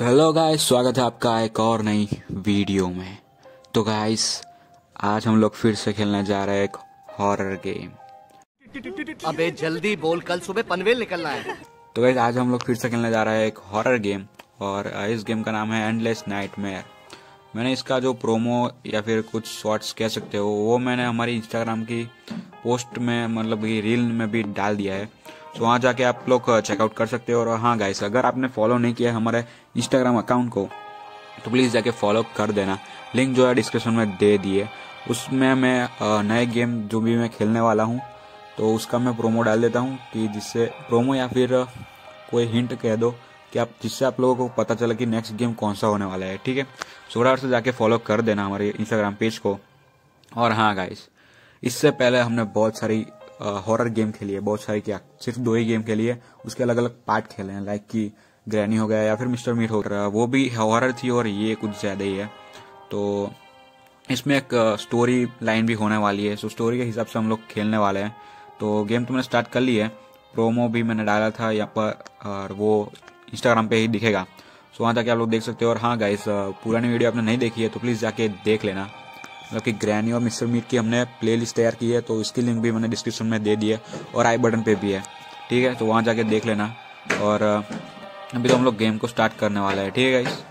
तो hello guys, स्वागत है आपका एक और नई वीडियो में। तो गाइस, आज हम लोग फिर से खेलने जा रहे हैं एक हॉरर गेम। अबे जल्दी बोल, कल सुबह पनवेल निकलना है। तो गाइस, आज हम लोग फिर से खेलने जा रहे हैं एक हॉरर गेम और इस गेम का नाम है एंडलेस नाइटमेयर। मैंने इसका जो प्रोमो या फिर कुछ शॉर्ट्स कह सकते हो वो मैंने हमारी इंस्टाग्राम की पोस्ट में मतलब कि रील में भी डाल दिया है। तो वहाँ जाके आप लोग चेकआउट कर सकते हो। और हाँ गाइस, अगर आपने फॉलो नहीं किया हमारे इंस्टाग्राम अकाउंट को तो प्लीज़ जाके फॉलो कर देना। लिंक जो है डिस्क्रिप्शन में दे दिए। उसमें मैं नए गेम जो भी मैं खेलने वाला हूँ तो उसका मैं प्रोमो डाल देता हूँ कि जिससे प्रोमो या फिर कोई हिंट कह दो कि आप जिससे आप लोगों को पता चले कि नेक्स्ट गेम कौन सा होने वाला है। ठीक है, सोडार से जाके फॉलो कर देना हमारे इंस्टाग्राम पेज को। और हाँ गाइस, इससे पहले हमने बहुत सारी हॉरर गेम खेली है, बहुत सारी, क्या सिर्फ 2 ही गेम खेली है, उसके अलग अलग पार्ट खेले हैं, लाइक कि ग्रैनी हो गया या फिर मिस्टर मीट हो गया, वो भी हॉरर थी और ये कुछ ज्यादा ही है। तो इसमें एक स्टोरी लाइन भी होने वाली है, सो स्टोरी के हिसाब से हम लोग खेलने वाले हैं। तो गेम तो मैंने स्टार्ट कर ली है, प्रोमो भी मैंने डाला था यहाँ पर और वो इंस्टाग्राम पे ही दिखेगा, सो वहाँ जाके आप लोग देख सकते हो। और हाँ गाइस, पुरानी वीडियो आपने नहीं देखी है तो प्लीज़ जाके देख लेना। मतलब कि ग्रैनी और मिस्टर मीट की हमने प्लेलिस्ट तैयार की है, तो इसकी लिंक भी मैंने डिस्क्रिप्शन में दे दी है और आई बटन पे भी है। ठीक है, तो वहाँ जाके देख लेना। और अभी तो हम लोग गेम को स्टार्ट करने वाला है। ठीक है गाइस,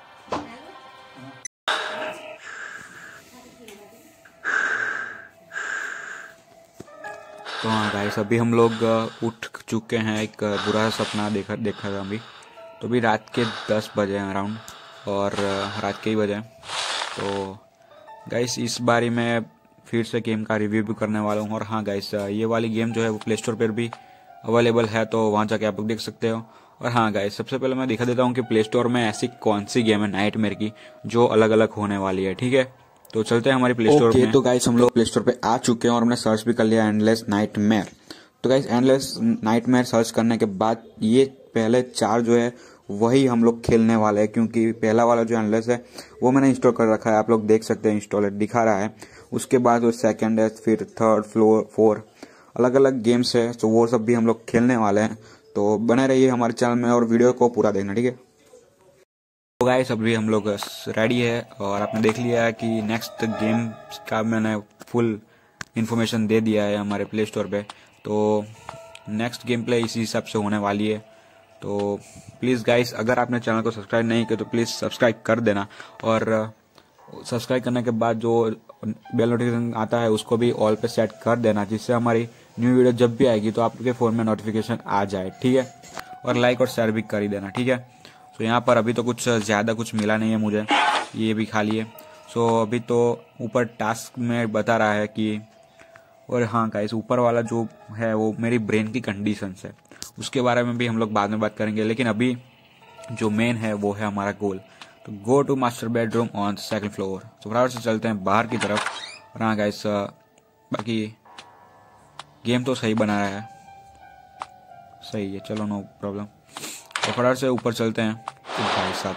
तो हाँ गाइस, अभी हम लोग उठ चुके हैं। एक बुरा सपना देखा था अभी। तो अभी रात के 10 बजे हैं अराउंड, और रात के ही बजे हैं। तो गाइस, इस बारी मैं फिर से गेम का रिव्यू भी करने वाला हूँ। और हाँ गाइस, ये वाली गेम जो है वो प्ले स्टोर पर भी अवेलेबल है, तो वहाँ जाके आप लोग देख सकते हो। और हाँ गाइस, सबसे पहले मैं दिखा देता हूँ कि प्ले स्टोर में ऐसी कौन सी गेम है नाइटमेयर की जो अलग अलग होने वाली है। ठीक है, तो चलते हैं हमारी प्ले स्टोर में। तो गाइस, हम लोग प्ले स्टोर पे आ चुके हैं और हमने सर्च भी कर लिया एंडलेस नाइटमेयर। तो गाइस, एंडलेस नाइटमेयर सर्च करने के बाद ये पहले 4 जो है वही हम लोग खेलने वाले हैं, क्योंकि पहला वाला जो एंडलेस है वो मैंने इंस्टॉल कर रखा है, आप लोग देख सकते हैं इंस्टॉल दिखा रहा है। उसके बाद वो सेकंड है, फिर थर्ड, 4 अलग अलग गेम्स है, तो वो सब भी हम लोग खेलने वाले हैं। तो बने रहिए हमारे चैनल में और वीडियो को पूरा देखना। ठीक है, तो गाइस, अभी हम लोग रेडी है और आपने देख लिया है कि नेक्स्ट गेम का मैंने फुल इन्फॉर्मेशन दे दिया है हमारे प्ले स्टोर पे। तो नेक्स्ट गेम प्ले इसी हिसाब से होने वाली है। तो प्लीज़ गाइस, अगर आपने चैनल को सब्सक्राइब नहीं किया तो प्लीज़ सब्सक्राइब कर देना। और सब्सक्राइब करने के बाद जो बेल नोटिफिकेशन आता है उसको भी ऑल पे सेट कर देना, जिससे हमारी न्यू वीडियो जब भी आएगी तो आपके फ़ोन में नोटिफिकेशन आ जाए। ठीक है, और लाइक और शेयर भी कर ही देना। ठीक है, तो यहाँ पर अभी तो कुछ ज़्यादा कुछ मिला नहीं है मुझे, ये भी खाली है। सो अभी तो ऊपर टास्क में बता रहा है कि, और हाँ गाइस, ऊपर वाला जो है वो मेरी ब्रेन की कंडीशंस है, उसके बारे में भी हम लोग बाद में बात करेंगे। लेकिन अभी जो मेन है वो है हमारा गोल। तो go to master bedroom on 2nd floor. तो फटाफट से चलते हैं बाहर की तरफ। और हाँ गाइस, बाकी गेम तो सही बना रहा है, सही है, चलो नो प्रॉब्लम। तो फटाफट से ऊपर चलते हैं। तो भाई साहब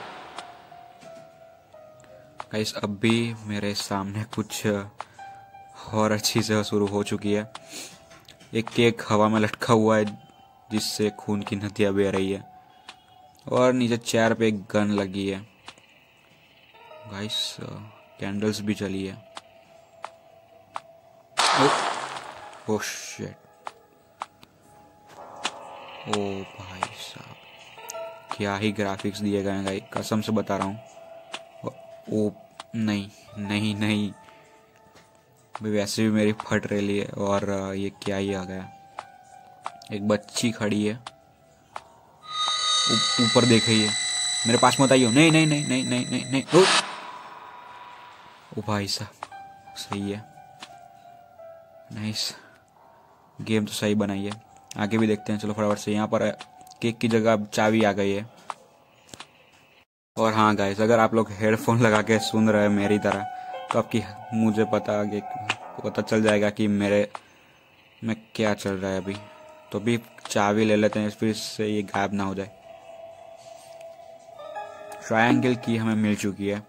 गाइस, अभी मेरे सामने कुछ हॉरर चीज़ें शुरू हो चुकी है। एक केक हवा में लटका हुआ है जिससे खून की नदियाँ बह रही है, और नीचे चेयर पे एक गन लगी है। गाइस, कैंडल्स भी चली है। ओह शिट, ओ भाई साहब, क्या ही ग्राफिक्स दिए गए हैं गाइस, कसम से बता रहा हूँ। ओ नहीं नहीं नहीं, वैसे भी मेरी फट रही है। और ये क्या ही आ गया, एक बच्ची खड़ी है, ऊपर देख रही है, मेरे पास मत आइयो। नहीं नहीं नहीं नहीं नहीं नहीं नहीं, ओ भाई साहब, सही है, नाइस, गेम तो सही बनाई है। आगे भी देखते हैं, चलो फटाफट से। यहाँ पर केक की जगह अब चाबी आ गई है। और हाँ गाइस, अगर आप लोग हेडफोन लगा के सुन रहे हैं मेरी तरह तो आपकी मुझे पता चल जाएगा कि मेरे में क्या चल रहा है अभी। तो अभी चाबी ले लेते हैं, फिर से ये गायब ना हो जाए। ट्रायंगल की हमें मिल चुकी है।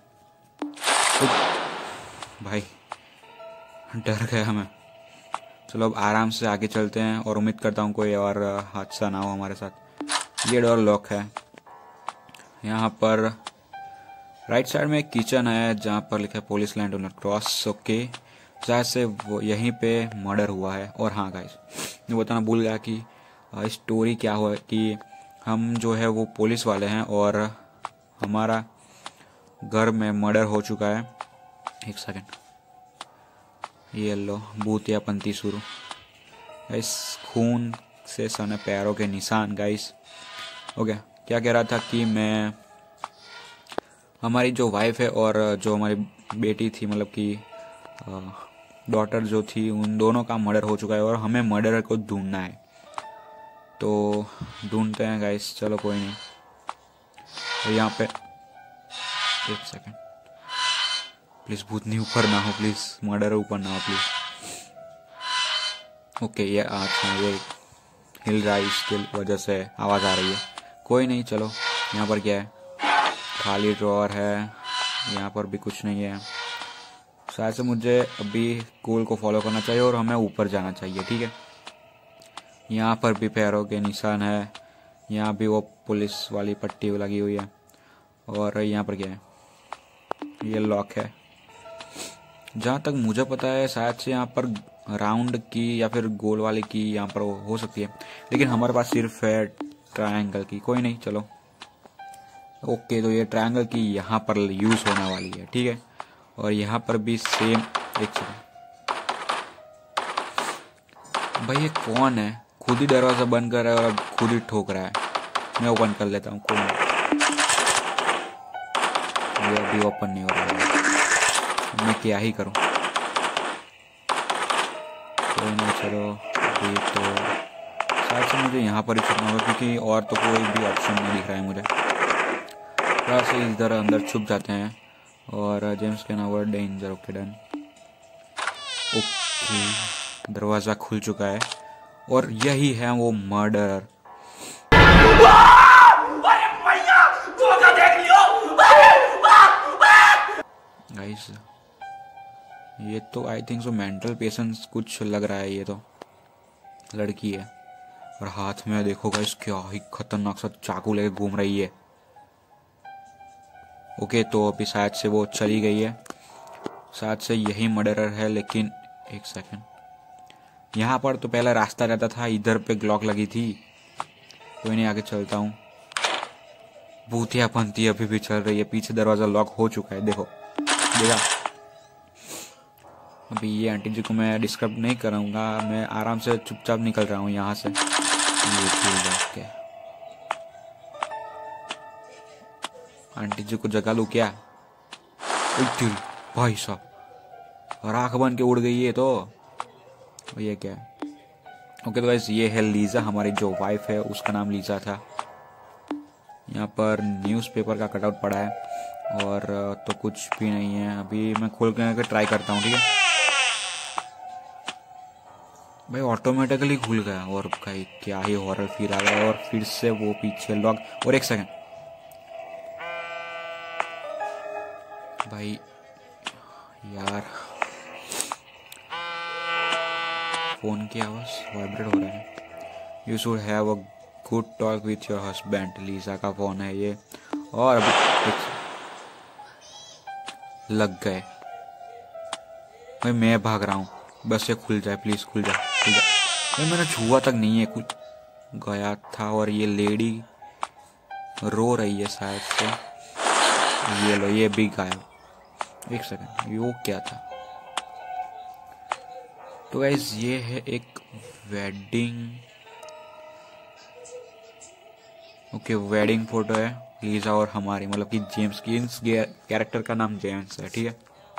भाई डर गया हमें। चलो अब आराम से आगे चलते हैं और उम्मीद करता हूँ कोई और हादसा ना हो हमारे साथ। ये डोर लॉक है, यहाँ पर राइट साइड में एक किचन है जहाँ पर लिखा है police line do not cross. Okay, शायद से वो यहीं पे मर्डर हुआ है। और हाँ गाइस, मैं बताना भूल गया कि स्टोरी क्या हुआ कि हम जो है वो पुलिस वाले हैं और हमारा घर में मर्डर हो चुका है। एक सेकंड, ये लो भूतिया पंती शुरू गाइस, खून से सने पैरों के निशान गाइस। ओके, क्या कह रहा था कि मैं हमारी जो वाइफ है और जो हमारी बेटी थी, मतलब कि डॉटर जो थी, उन दोनों का मर्डर हो चुका है और हमें मर्डरर को ढूंढना है। तो ढूंढते हैं गाइस, चलो कोई नहीं। और यहाँ पे एक सेकंड प्लीज, भूतनी ऊपर ना हो प्लीज, मर्डर ऊपर ना हो प्लीज। ओके, ये अच्छा ये हिल रहा है, इसकी वजह से आवाज़ आ रही है। कोई नहीं, चलो। यहाँ पर क्या है? खाली ड्रॉअर है, यहाँ पर भी कुछ नहीं है। शायद से मुझे अभी गोल को फॉलो करना चाहिए और हमें ऊपर जाना चाहिए, ठीक है। यहाँ पर भी पैरों के निशान है, यहाँ भी वो पुलिस वाली पट्टी लगी हुई है। और यहाँ पर क्या है? ये लॉक है। जहाँ तक मुझे पता है शायद से यहाँ पर राउंड की या फिर गोल वाले की यहाँ पर हो सकती है, लेकिन हमारे पास सिर्फ है ट्रायंगल की। कोई नहीं, चलो। ओके, तो ये ट्रायंगल की यहाँ पर यूज होने वाली है, ठीक है। और यहाँ पर भी सेम। एक सेकंड भाई, ये कौन है? खुद ही दरवाजा बंद कर रहा है और अब खुद ही ठोक रहा है। मैं ओपन कर लेता हूँ। कौन? ये अभी ओपन नहीं हो रहा है, मैं क्या ही करूँ। कोई नहीं, चलो। अभी तो शायद से मुझे यहाँ पर ही छुपना होगा क्योंकि और तो कोई भी ऑप्शन नहीं दिख रहा है मुझे। थोड़ा से इधर अंदर छुप जाते हैं। और James can avoid danger. Okay, done. Okay, दरवाज़ा खुल चुका है और यही है वो मर्डर। गाइस, ये तो I think so mental patience कुछ लग रहा है। ये तो लड़की है और हाथ में देखो गाइस, क्या ही खतरनाक सा चाकू लेके घूम रही है। ओके, तो अभी शायद से वो चली गई है, शायद से यही मर्डरर है। लेकिन एक सेकंड, यहाँ पर तो पहला रास्ता रहता था, इधर पे क्लॉक लगी थी। कोई नहीं, आगे चलता हूँ। भूतिया पंती अभी भी चल रही है, पीछे दरवाजा लॉक हो चुका है। देखो, देखा। अभी ये आंटी जी को मैं डिस्टर्ब नहीं करूँगा, मैं आराम से चुपचाप निकल रहा हूँ यहाँ से। ये आंटी जी को जगा लूँ क्या? भाई साहब, राख बन के उड़ गई है। तो ये क्या है? ओके, तो गाइस, ये है लीजा, हमारी जो वाइफ है उसका नाम लीजा था। यहाँ पर न्यूज़पेपर का कटआउट पड़ा है और तो कुछ भी नहीं है। अभी मैं खोल के ट्राई करता हूँ, ठीक है भाई। ऑटोमेटिकली खुल गया और भाई क्या ही हॉरर फील आ गया। और फिर से वो पीछे लॉक। और एक सेकंड भाई, यार फोन की आवाज वाइब्रेट हो रहा है। You should have a good talk with your husband. Lisa का फोन है ये। और अभी लग गए भाई, मैं भाग रहा हूँ, बस ये खुल जाए प्लीज, खुल जाए, खुल जाए। भाई मैंने छुआ तक नहीं है, कुछ गया था। और ये लेडी रो रही है शायद से। ये लो, ये भी गायब। एक सेकंड, ये क्या था? तो गाइस, ये है एक वेडिंग। ओके, वेडिंग फोटो है लीजा और हमारी, मतलब कि जेम्स की। इस कैरेक्टर का नाम जेम्स है, ठीक है।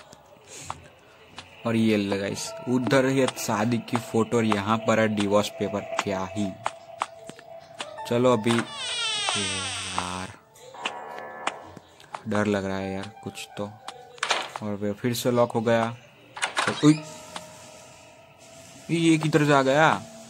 और ये गाइस, उधर है शादी की फोटो और यहाँ पर है डिवोर्स पेपर। क्या ही। चलो अभी, यार डर लग रहा है यार कुछ तो। और फिर से लॉक हो गया। तो ये किधर से आ गया?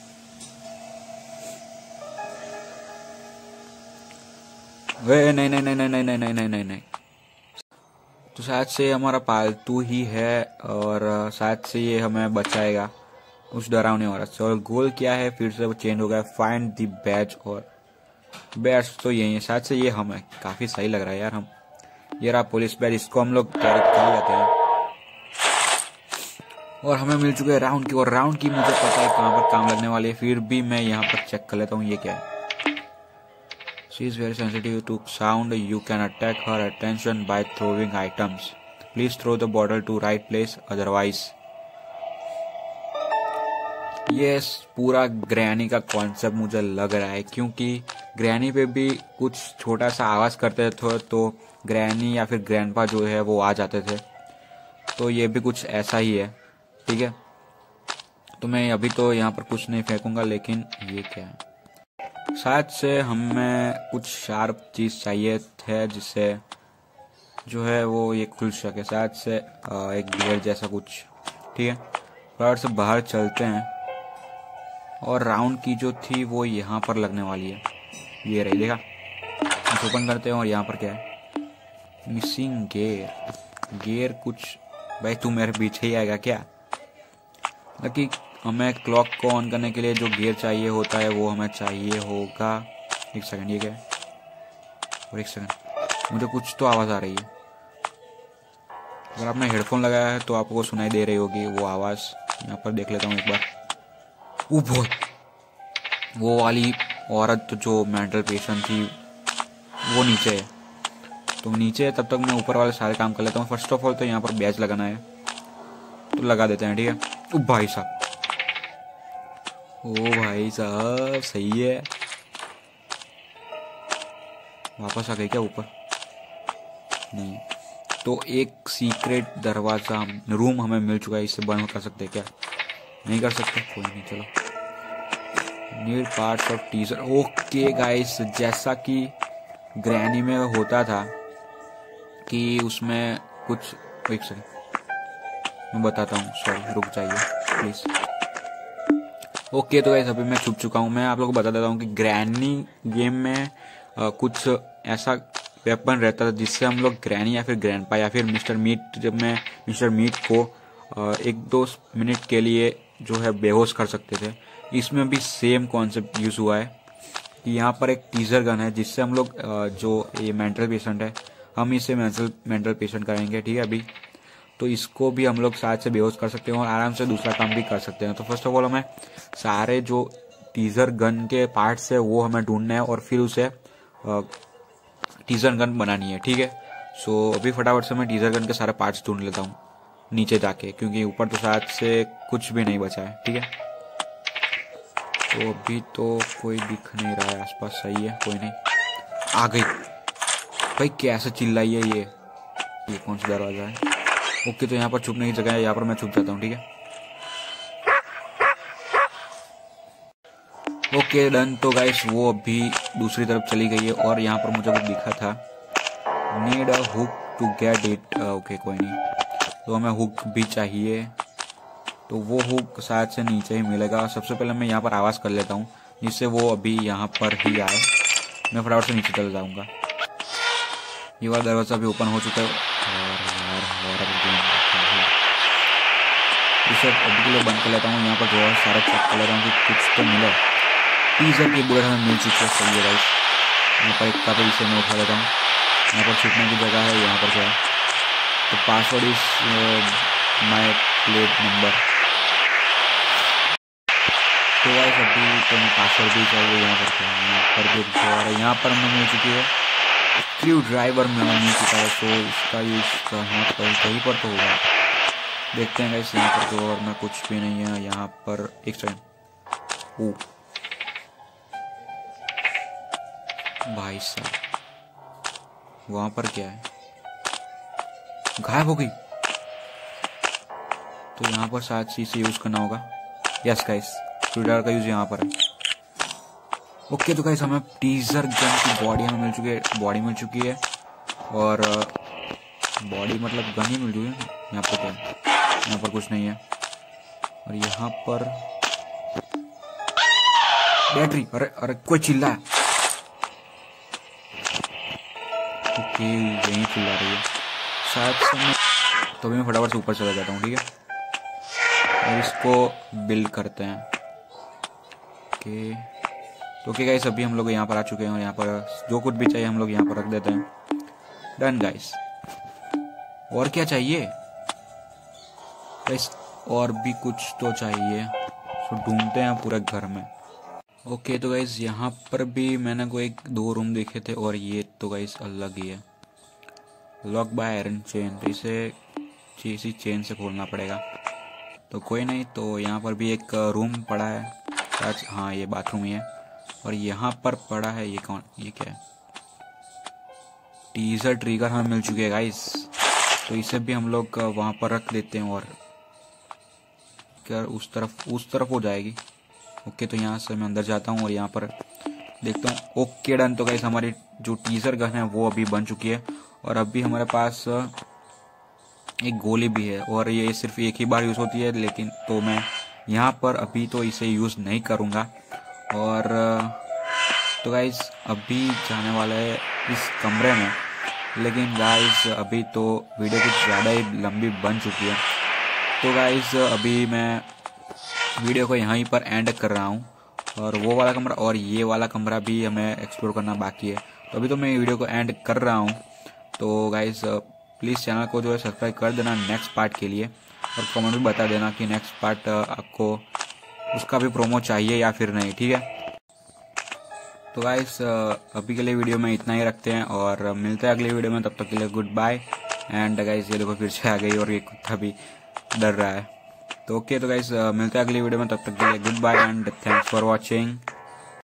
वे नहीं नहीं नहीं नहीं नहीं नहीं नहीं नहीं नहीं। तो शायद से हमारा पालतू ही है और शायद से ये हमें बचाएगा उस डरावने औरत से। और गोल क्या है? फिर से वो चेंज हो गया, फाइंड द बैज। और बैच तो यही है, शायद से ये हम है। काफी सही लग रहा है यार हम। ये रहा पुलिस बैच, इसको हम लोग क्या लेते हैं। और हमें मिल चुके हैं राउंड की, और राउंड की मुझे पता है कहाँ पर काम लगने वाली है, फिर भी मैं यहाँ पर चेक कर लेता हूँ ये क्या है। She is very sensitive to sound. You can attack her attention by throwing items. Please throw the bottle to right place, otherwise. ये पूरा ग्रैनी का कॉन्सेप्ट मुझे लग रहा है, क्योंकि ग्रैनी पे भी कुछ छोटा सा आवाज करते थे तो ग्रैनी या फिर ग्रैंडपा जो है वो आ जाते थे, तो ये भी कुछ ऐसा ही है। ठीक है, तो मैं अभी तो यहाँ पर कुछ नहीं फेंकूंगा, लेकिन ये क्या है, शायद से हमें कुछ शार्प चीज चाहिए थे जिससे जो है वो ये खुल सके, शायद से एक गियर जैसा कुछ। ठीक है, फटाफट से बाहर चलते हैं। और राउंड की जो थी वो यहाँ पर लगने वाली है, ये रही, देखा। ओपन करते हैं और यहाँ पर क्या है, मिसिंग गियर। गियर कुछ, भाई तू मेरे पीछे ही आएगा क्या? बाकी हमें क्लॉक को ऑन करने के लिए जो गियर चाहिए होता है वो हमें चाहिए होगा। एक सेकंड, ये क्या है? और एक सेकंड, मुझे कुछ तो आवाज आ रही है। अगर आपने हेडफोन लगाया है तो आपको सुनाई दे रही होगी वो आवाज। यहाँ पर देख लेता हूँ एक बार। वो वाली औरत जो मेंटल पेशेंट थी वो नीचे है, तो नीचे है, तब तक मैं ऊपर वाले सारे काम कर लेता हूँ। फर्स्ट ऑफ ऑल तो यहाँ पर बैच लगाना है, तो लगा देते हैं। ठीक है, ओ भाई साहब, ओ भाई साहब, सही है। वापस आ गए क्या ऊपर? नहीं, तो एक सीक्रेट दरवाजा रूम हमें मिल चुका है, इससे बंद कर सकते हैं क्या? नहीं कर सकते, कोई नहीं, चलो। Need parts of teaser. Okay guys, जैसा कि ग्रैनी में होता था कि उसमें कुछ, एक सेकंड मैं बताता हूँ, सॉरी रुक जाइए प्लीज। ओके, तो गाइस अभी मैं छुप चुका हूँ। मैं आप लोगों को बता देता हूँ कि ग्रैनी गेम में कुछ ऐसा वेपन रहता था जिससे हम लोग ग्रैनी या फिर ग्रैंडपा या फिर मिस्टर मीट, जब मैं मिस्टर मीट को 1-2 मिनट के लिए जो है बेहोश कर सकते थे। इसमें भी सेम कॉन्सेप्ट यूज हुआ है कि यहाँ पर एक टीजर गन है जिससे हम लोग जो ये मेंटल पेशेंट है, हम इसे मेंटल पेशेंट करेंगे। ठीक है, अभी तो इसको भी हम लोग साथ से बेहोश कर सकते हैं और आराम से दूसरा काम भी कर सकते हैं। तो फर्स्ट ऑफ ऑल हमें सारे जो टीजर गन के पार्ट्स है वो हमें ढूंढना है और फिर उसे टीजर गन बनानी है। ठीक है, सो अभी फटाफट से मैं टीजर गन के सारे पार्ट्स ढूंढ लेता हूँ नीचे जाके, क्योंकि ऊपर तो शायद से कुछ भी नहीं बचा है। ठीक है, तो अभी तो कोई दिख नहीं रहा है आसपास, सही है, कोई नहीं। आ गई भाई, कैसे चिल्लाई है ये कौन सा दरवाजा है? ओके, तो यहाँ पर छुपने की जगह है, यहाँ पर मैं छुप जाता हूँ। ठीक है, ओके डन। तो गाइस वो अभी दूसरी तरफ चली गई है और यहाँ पर मुझे कुछ दिखा था, need a hook to get it. Okay, कोई नहीं, तो हमें हुक भी चाहिए, तो वो हुक शायद से नीचे ही मिलेगा। सबसे पहले मैं यहाँ पर आवाज कर लेता हूँ जिससे वो अभी यहाँ पर ही आए। मैं फटाफट से नीचे चल जाऊंगा। ये वाला दरवाजा भी ओपन हो चुका है। इसे अभी के लिए बंद कर लेता हूँ। यहाँ पर जो सारा चेक कर लेता हूँ कि कुछ तो मिले। टीजर की बुलेट हमें मिल चुकी है, सही है गाइस। यहाँ पर एक कापी इसे मैं उठा लेता हूँ। यहाँ पर छुपने की जगह है, यहाँ पर क्या है, तो password is my plate number. तो गाइस अभी तो मैं पासवर्ड भी चाहिए। यहाँ पर क्या है, यहाँ पर भी जो यहाँ पर हमें मिल चुकी है स्क्रू ड्राइवर में हमें मिल चुका है, तो इसका यूज यहाँ पर कहीं पर तो होगा। देखते हैं गाइस, यहाँ पर तो और में कुछ भी नहीं है। यहाँ पर एक सेकंड, भाई साहब वहां पर क्या है, गायब हो गई। तो यहाँ पर शायद से इसे यूज करना होगा। यस गाइस, स्क्रूड्राइवर का यूज यहाँ पर है। ओके, तो गाइस हमें टीजर गन की बॉडी हमें मिल चुकी है, और बॉडी मतलब गन ही मिल चुकी है। यहाँ पर क्या है, यहाँ पर कुछ नहीं है, और यहाँ पर बैटरी। अरे कोई चिल्ला है। ओके, यहीं चिल्ला रही है शायद से। मैं तो भी मैं फटाफट से ऊपर चला जाता हूँ। ठीक है, और इसको बिल्ड करते हैं। ओके, तो ओके गाइस, अभी हम लोग यहाँ पर आ चुके हैं और यहाँ पर जो कुछ भी चाहिए हम लोग यहाँ पर रख देते हैं। Done guys. और क्या चाहिए गाइस? और भी कुछ तो चाहिए, तो ढूंढते हैं पूरे घर में। ओके तो गाइस, यहाँ पर भी मैंने कोई 2 रूम देखे थे और ये तो गाइस अलग ही है। लॉक बाय आयरन चेन, तो इसे इसी चेन से खोलना पड़ेगा। तो कोई नहीं, तो यहाँ पर भी एक रूम पड़ा है शायद, हाँ ये बाथरूम ही है। और यहाँ पर पड़ा है ये क्या है? टीजर ट्रिगर हमें मिल चुके हैं गाइस, तो इसे भी हम लोग वहाँ पर रख देते हैं। और क्या उस तरफ हो जाएगी। ओके, तो यहाँ से मैं अंदर जाता हूँ और यहाँ पर देखता हूँ। Okay done. तो गाइस, हमारी जो टीजर गन है वो अभी बन चुकी है और अभी हमारे पास एक गोली भी है और ये सिर्फ एक ही बार यूज़ होती है, लेकिन तो मैं यहाँ पर अभी तो इसे यूज़ नहीं करूँगा। और तो गाइस, अभी जाने वाला है इस कमरे में, लेकिन गाइस अभी तो वीडियो कुछ ज़्यादा ही लंबी बन चुकी है। तो गाइस, अभी मैं वीडियो को यहीं पर एंड कर रहा हूँ और वो वाला कमरा और ये वाला कमरा भी हमें एक्सप्लोर करना बाकी है। तो अभी तो मैं वीडियो को एंड कर रहा हूँ। तो गाइस प्लीज़ चैनल को जो है सब्सक्राइब कर देना नेक्स्ट पार्ट के लिए, और कमेंट में बता देना कि नेक्स्ट पार्ट आपको उसका भी प्रोमो चाहिए या फिर नहीं, ठीक है। तो गाइस अभी के लिए वीडियो में इतना ही रखते हैं और मिलते हैं अगले वीडियो में। तब तक के लिए गुड बाय। एंड गाइस, ये देखो फिर से आ गई और ये कुत्ता भी डर रहा है। तो ओके, तो गाइस मिलते हैं अगली वीडियो में। तब तक के लिए goodbye and thanks for watching.